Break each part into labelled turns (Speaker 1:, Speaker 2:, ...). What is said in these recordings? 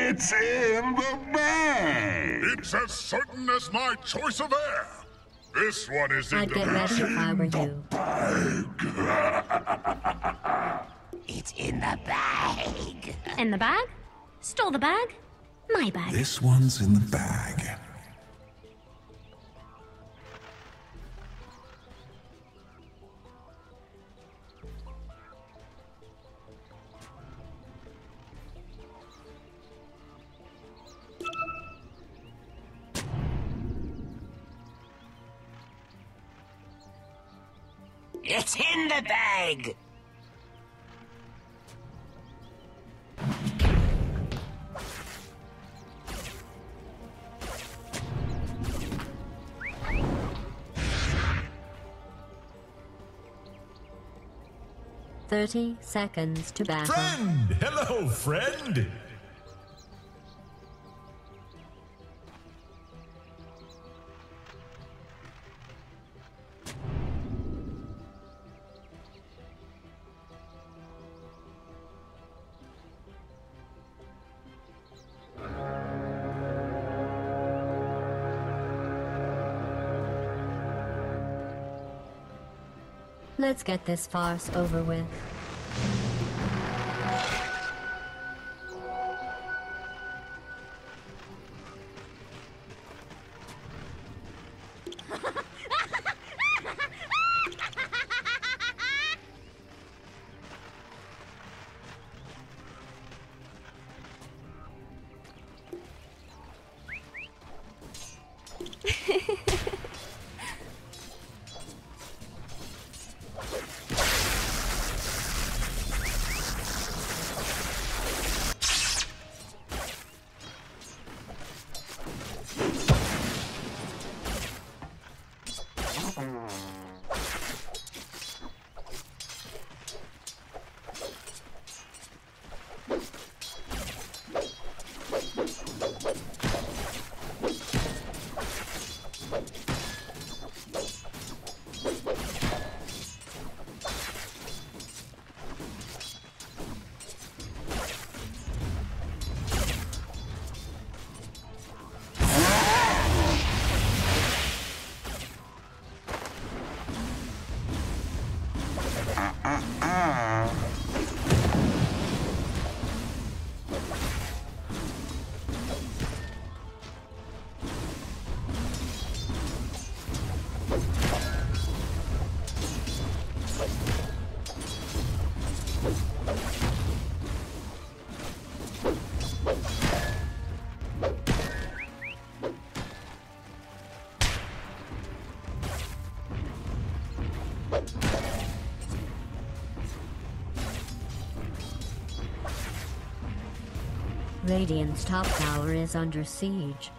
Speaker 1: It's in the bag!
Speaker 2: It's as certain as my choice of air. This one is in
Speaker 3: I'd
Speaker 2: the
Speaker 3: get ready
Speaker 2: bag.
Speaker 3: if I were you.
Speaker 4: It's in the bag.
Speaker 3: In the bag? Stole the bag? My bag.
Speaker 1: This one's in the bag.
Speaker 4: It's in the bag.
Speaker 3: "30 seconds to battle."
Speaker 5: Friend! Hello, friend!
Speaker 3: Let's get this farce over with. Radiant's top tower is under siege.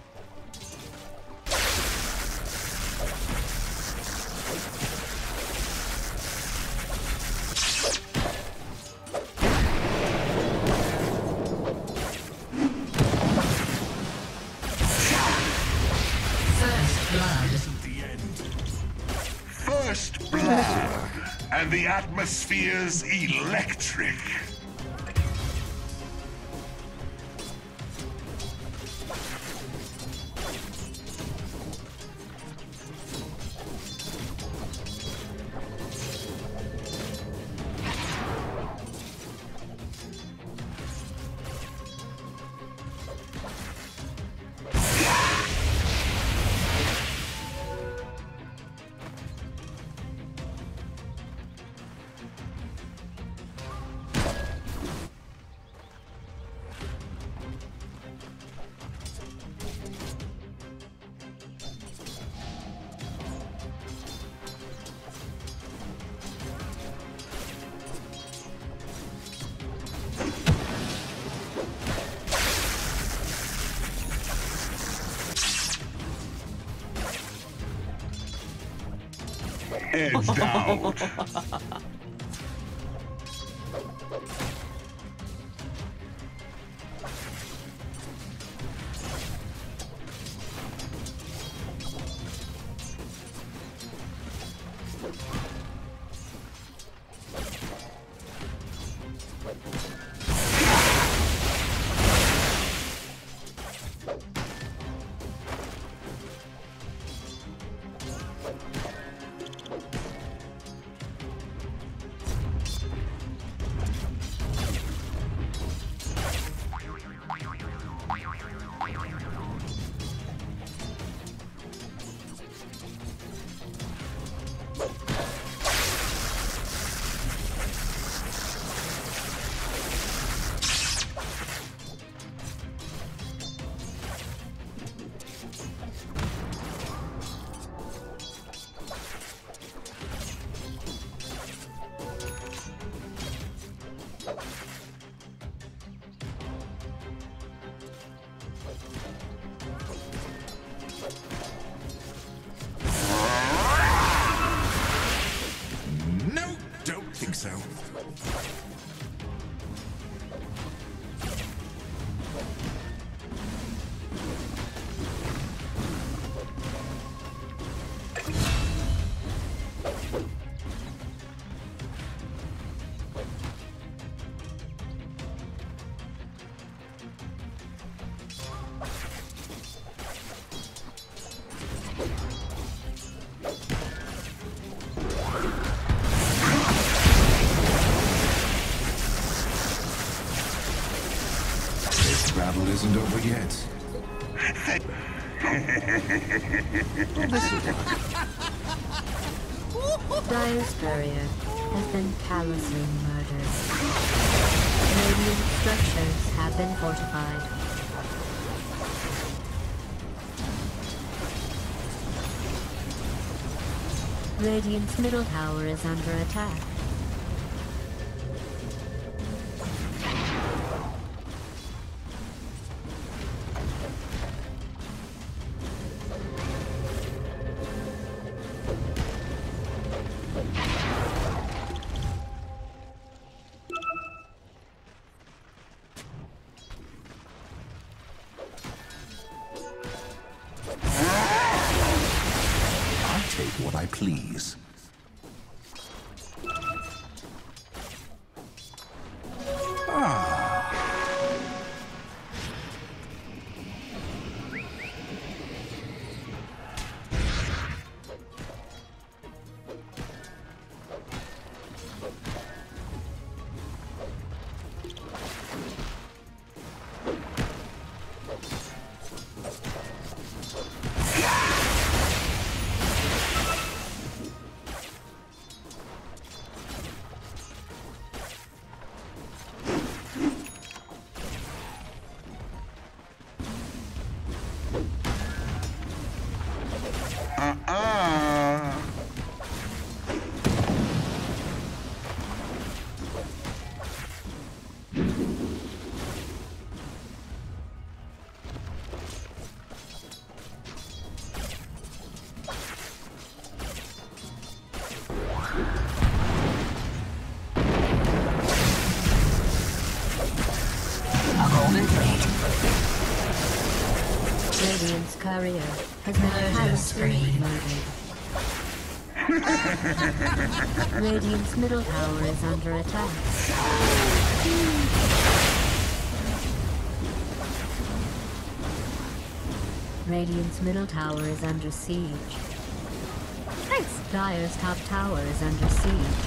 Speaker 1: First blood, and the atmosphere's electric. Edged out. battle isn't over yet.
Speaker 3: Dire's courier has been callously murdered. Radiant structures have been fortified. Radiant's middle tower is under attack.
Speaker 1: What I please.
Speaker 3: Radiant's courier has been callously murdered. Radiant's middle tower is under attack. Radiant's middle tower is under siege. Thanks. Dire's top tower is under siege.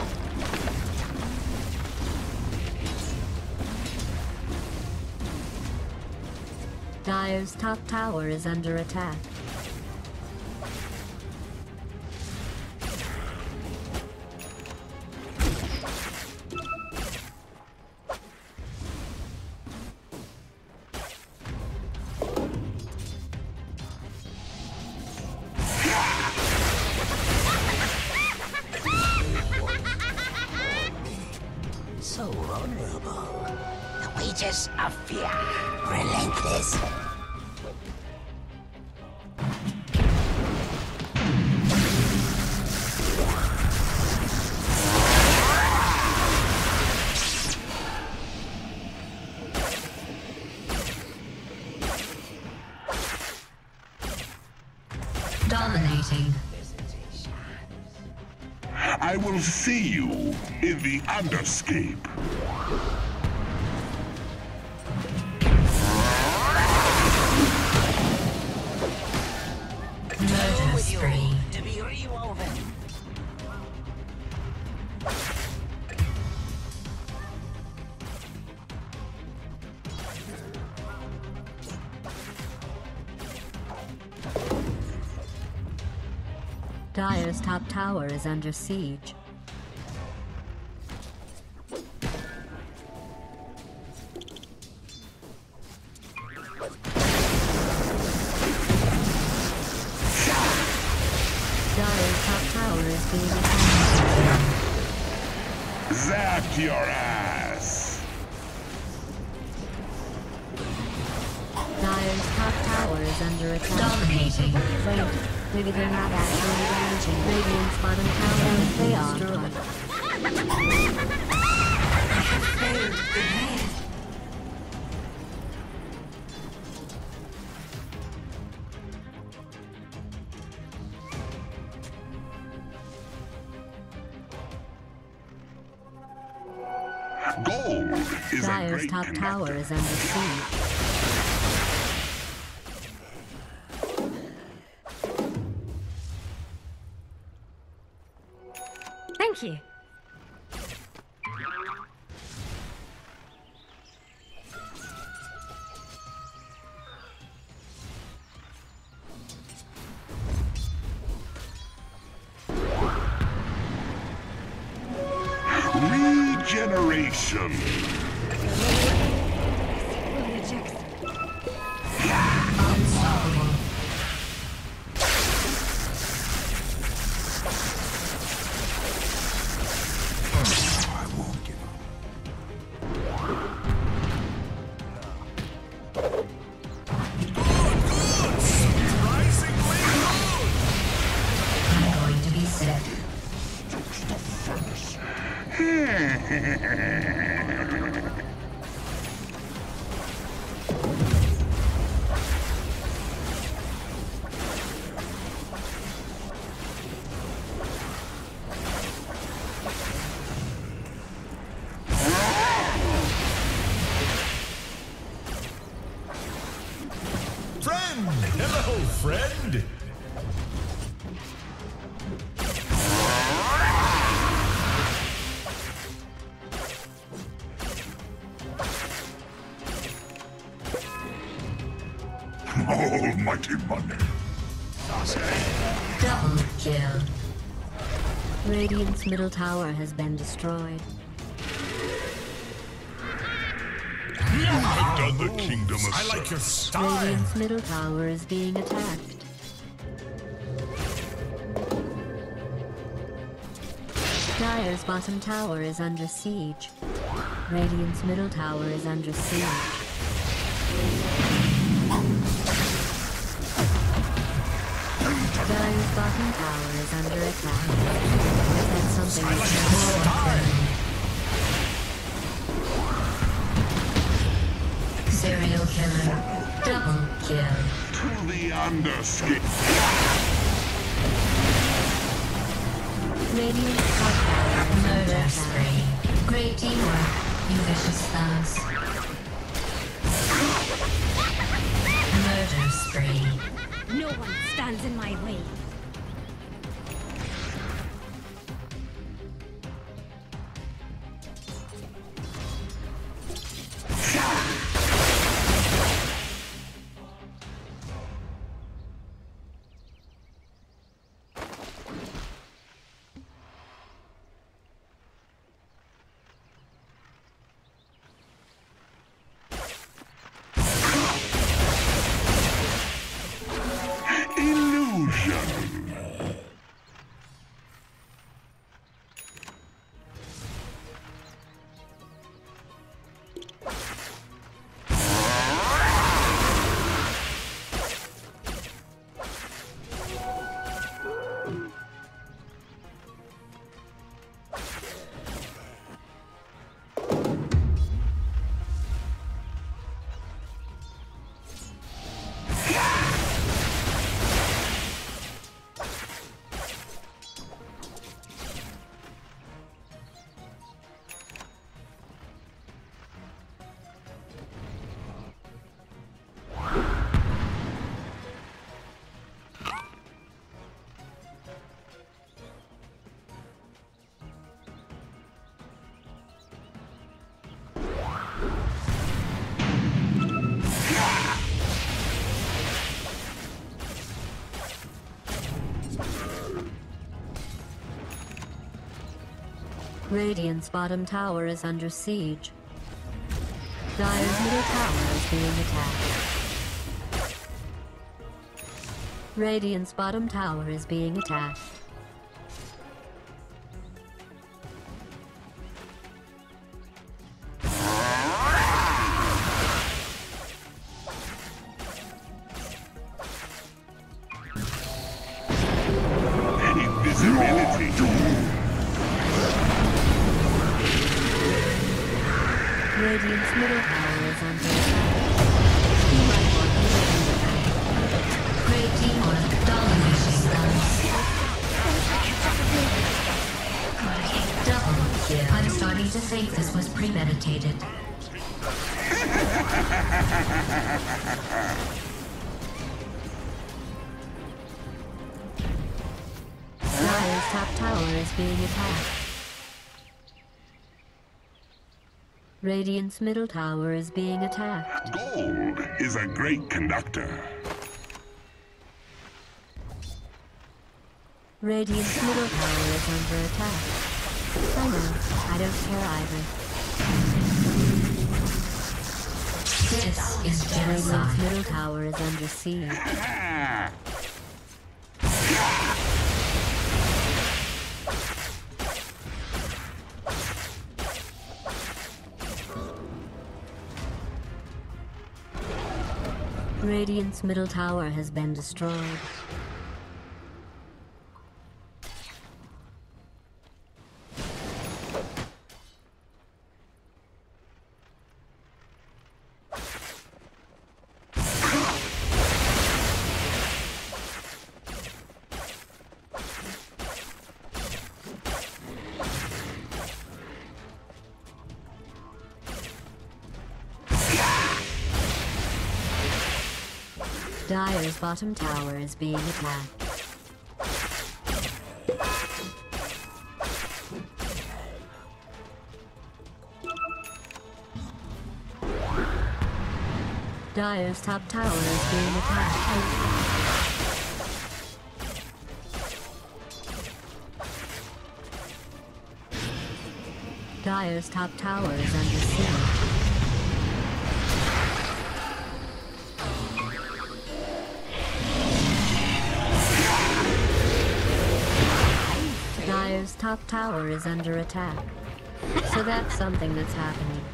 Speaker 3: Dire's top tower is under attack.
Speaker 4: So vulnerable. The wages of fear. Relentless.
Speaker 3: Dominating.
Speaker 1: I will see you in the Underscape.
Speaker 3: Murder spree.
Speaker 4: To be rewoven.
Speaker 3: Dire's top tower is under siege. Dire's top tower is being attacked.
Speaker 1: Zap your ass!
Speaker 3: Dire's top tower is under attack. Dominating. Wait, maybe they're not actually damaging. Radiant's bottom tower is destroyed.
Speaker 1: Gold is a
Speaker 3: Dire's
Speaker 1: great
Speaker 3: top tower
Speaker 1: connector.
Speaker 3: is under siege.
Speaker 6: Thank you.
Speaker 1: Regeneration.
Speaker 2: I won't give up.
Speaker 4: I'm going to be sick.
Speaker 5: Friend! Hello, friend!
Speaker 2: Almighty money.
Speaker 4: Double kill.
Speaker 3: Radiant's middle tower has been destroyed.
Speaker 2: I've done the kingdom of
Speaker 5: I like your style!
Speaker 3: Radiant's middle tower is being attacked. Dire's bottom tower is under siege. Radiant's middle tower is under siege. Dire's bottom tower is under attack. Is that something you can
Speaker 4: Serial killer. Double kill.
Speaker 1: To the underskin.
Speaker 3: Radiant's top tower is under
Speaker 4: Murder
Speaker 3: attack.
Speaker 4: spree. Great teamwork, you vicious thugs. Murder spree.
Speaker 6: No one stands in my way.
Speaker 1: Illusion.
Speaker 3: Radiant's bottom tower is under siege. Dire's middle tower is being attacked. Radiant's bottom tower is being attacked.
Speaker 1: Invisibility.
Speaker 3: Radiant's middle tower is under attack. You might want to defend it.
Speaker 4: Great teamwork, domination thugs. Double kill. I'm starting to think this was premeditated.
Speaker 3: Dire's top tower is being attacked. Radiant's middle tower is being attacked.
Speaker 1: Gold is a great conductor.
Speaker 3: Radiant's middle tower is under attack. I know, I don't care either.
Speaker 4: This is
Speaker 3: Radiant's
Speaker 4: genocide.
Speaker 3: middle tower is under siege. Radiant's middle tower has been destroyed. Dire's bottom tower is being attacked. Dire's top tower is being attacked. Dire's top tower is under siege. Dire's top tower is under attack. So that's something that's happening.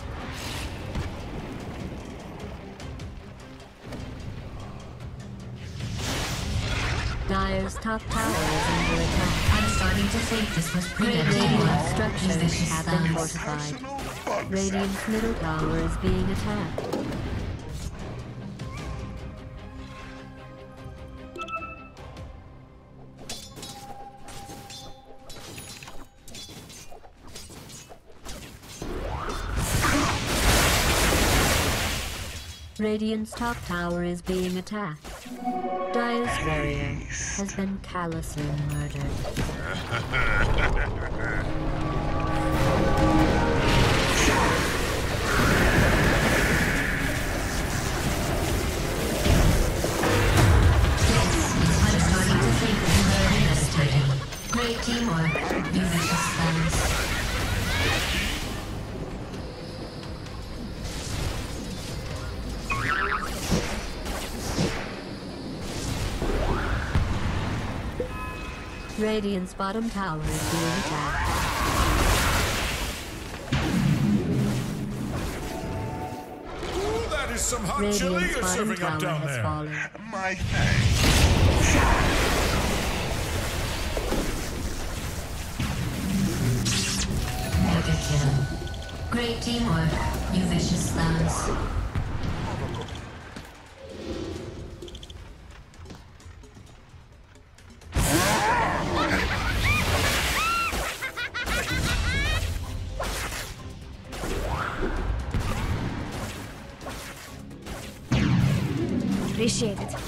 Speaker 3: Dire's top tower is under attack.
Speaker 4: I'm starting to think this was
Speaker 3: Radiant
Speaker 4: premeditated.
Speaker 3: structures
Speaker 4: Vicious
Speaker 3: have been
Speaker 4: thugs.
Speaker 3: fortified.
Speaker 1: Personal bug
Speaker 3: Radiant's middle tower is being attacked. Radiant's top tower is being attacked. Dire's warrior has been callously murdered.
Speaker 4: I'm starting to think this was premeditated. Great teamwork, you vicious thugs.
Speaker 3: Radiant's bottom tower is being attacked.
Speaker 5: Ooh, that is some hot chili
Speaker 3: Radiant's
Speaker 5: you're
Speaker 3: bottom
Speaker 5: serving up
Speaker 3: tower
Speaker 5: down
Speaker 3: has
Speaker 5: there.
Speaker 3: fallen.
Speaker 1: My thanks.
Speaker 4: Mega kill. Great teamwork, you vicious thugs.
Speaker 6: Appreciate it.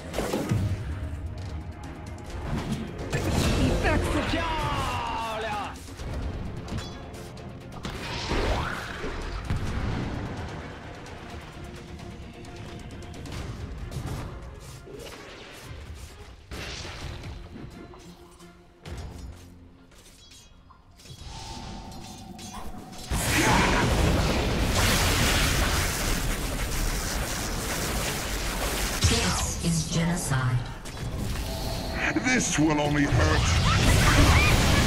Speaker 4: This is genocide.
Speaker 1: This will only hurt.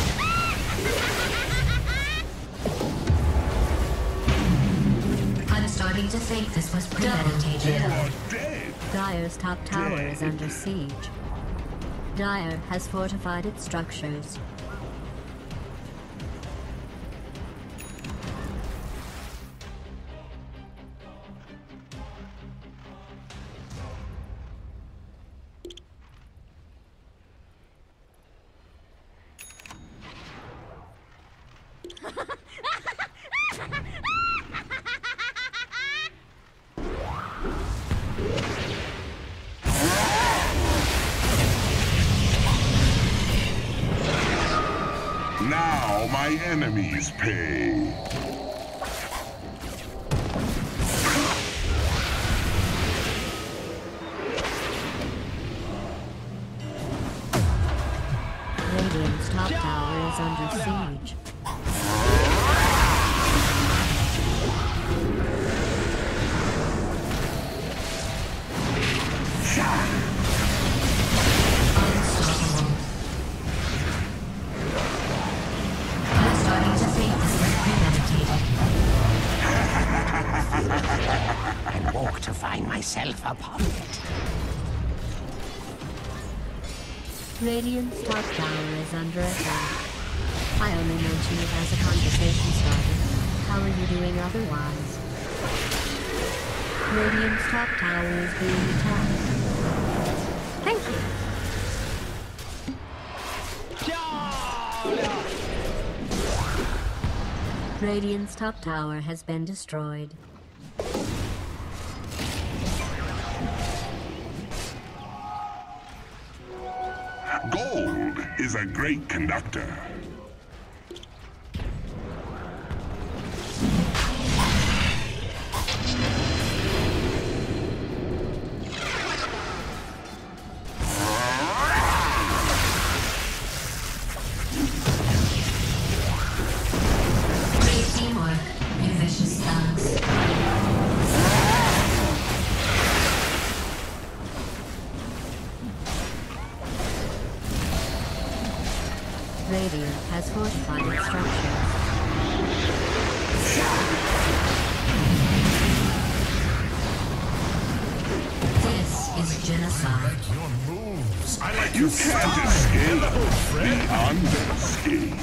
Speaker 4: I'm starting to think this was
Speaker 1: You
Speaker 4: premeditated.
Speaker 1: are dead.
Speaker 3: Dire's top tower is under siege. Dire has fortified its structures.
Speaker 1: Now my enemies pay.
Speaker 3: Radiant's top tower is under siege.
Speaker 7: and woke to find myself upon it.
Speaker 3: Radiant's top tower is under attack. I only mention it as a conversation starter. How are you doing otherwise? Radiant's top tower is being attacked. Thank you. Radiant's top tower has been destroyed.
Speaker 1: Gold is a great conductor.
Speaker 4: Great teamwork. You vicious thugs.
Speaker 3: Radiant has fortified its structures.
Speaker 4: This is genocide.
Speaker 5: Your moves. I like
Speaker 1: You
Speaker 5: your
Speaker 1: can't
Speaker 5: style.
Speaker 1: escape
Speaker 5: Hello, friend.
Speaker 1: the underscape.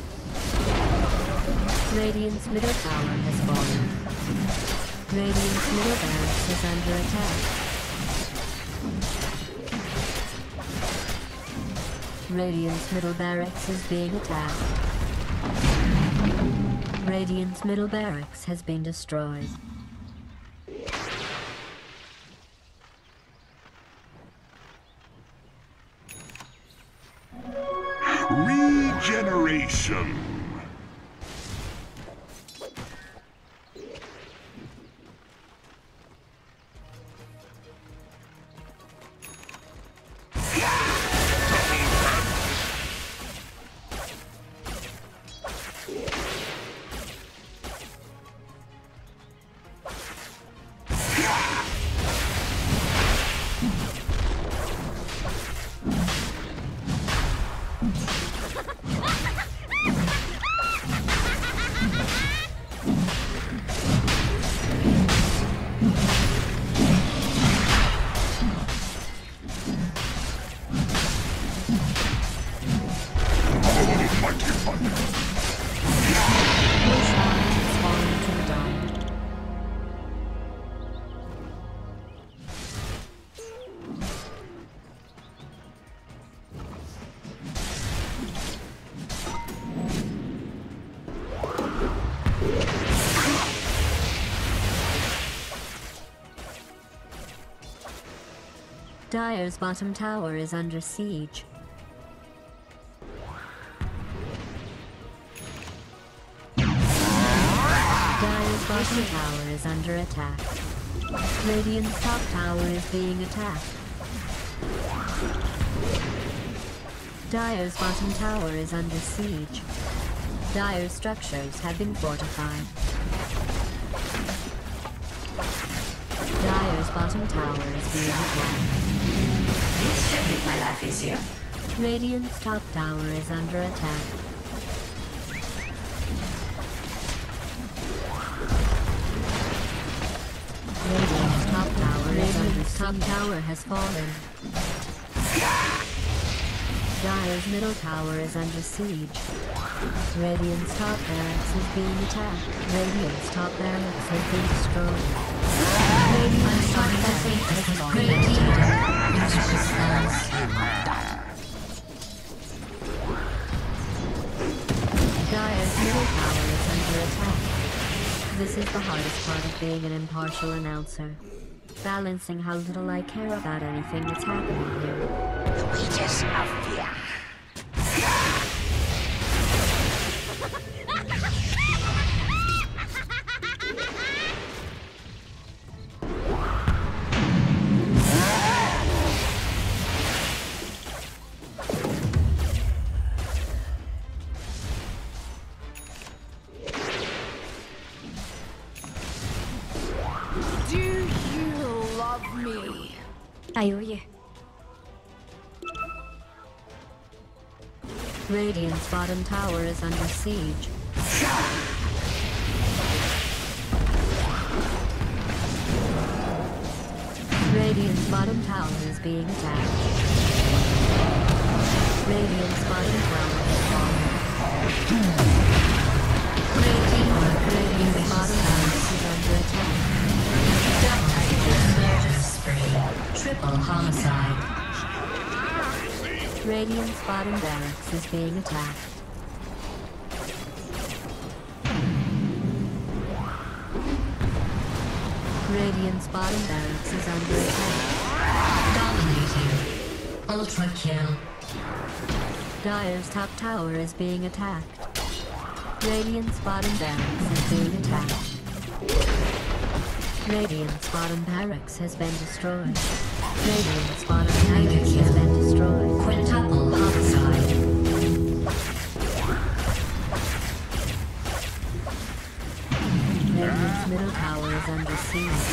Speaker 3: Radiant's middle tower has fallen. Radiant's middle barracks is under attack. Radiant's middle barracks is being attacked. Radiant's middle barracks has been destroyed.
Speaker 1: Regeneration.
Speaker 3: Dire's bottom tower is under siege. Dire's bottom tower is under attack. Radiant's top tower is being attacked. Dire's bottom tower is under siege. Dire's structures have been fortified. Dire's bottom tower is being attacked.
Speaker 4: This should make my life easier.
Speaker 3: Radiant's top tower is under attack. Radiant's top tower is under siege. Top tower has fallen. Dire's middle tower is under siege. Radiant's top barracks is being attacked. Radiant's top barracks has been destroyed. Radiant's top barracks has fallen.
Speaker 4: Great teamwork. You vicious thugs.
Speaker 3: Dire's middle tower is under attack. This is the hardest part of being an impartial announcer. Balancing how little I care about anything that's happening here.
Speaker 7: Leeches of fear.
Speaker 6: Do you love me? I owe you.
Speaker 3: Radiant's bottom tower is under siege. Radiant's bottom tower is being attacked. Radiant's bottom tower is falling. Radiant's bottom tower is under attack.
Speaker 4: Murder spree. Triple homicide.
Speaker 3: Radiant's bottom barracks is being attacked. Radiant's bottom barracks is under attack.
Speaker 4: Dominating. Ultra kill.
Speaker 3: Dire's top tower is being attacked. Radiant's bottom barracks is being attacked. Radiant's bottom barracks has been destroyed. Radiant's bottom barracks has been destroyed.
Speaker 4: Quintuple homicide.
Speaker 3: Radiant's middle tower is under siege.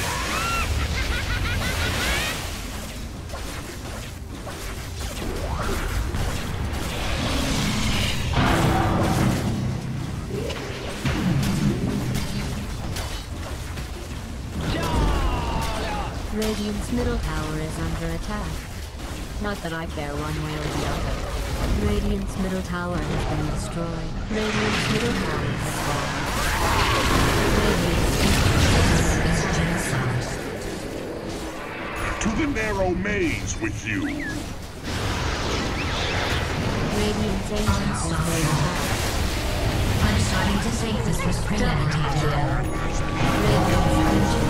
Speaker 3: Radiant's middle tower is under attack. Not that I care one way or the other. Radiant's middle tower has been destroyed. Radiant's middle tower has fallen.
Speaker 1: To the narrow maze with you.
Speaker 3: Radiant's ancient is being attacked.
Speaker 4: I'm starting to think this was premeditated.
Speaker 3: Radiant's ancient